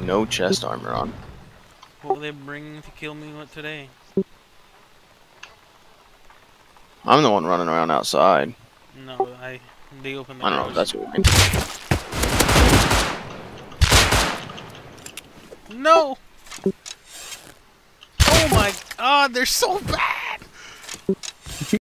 no chest armor on. What will they bring to kill me today? I'm the one running around outside. No, they opened the I don't know if garage. that's what we mean. No! Oh my god, they're so bad!